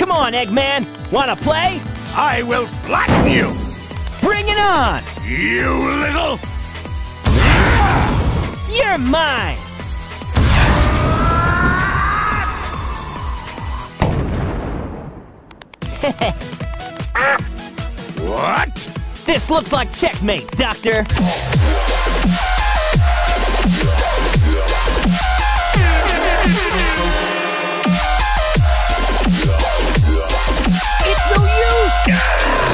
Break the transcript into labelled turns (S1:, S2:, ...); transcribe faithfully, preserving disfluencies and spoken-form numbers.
S1: Come on, Eggman. Wanna play?
S2: I will flatten you!
S1: Bring it on!
S2: You little...
S1: You're mine!
S2: What?
S1: This looks like checkmate, Doctor.
S2: It's no use!